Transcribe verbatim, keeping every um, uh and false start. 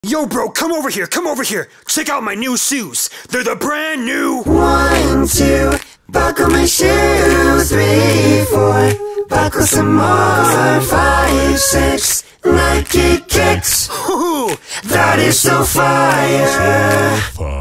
Yo, bro, come over here, come over here. Check out my new shoes. They're the brand new. One, two, buckle my shoe. Three, four, buckle some more. Five, six, Nike kicks. Ooh, That is so fire.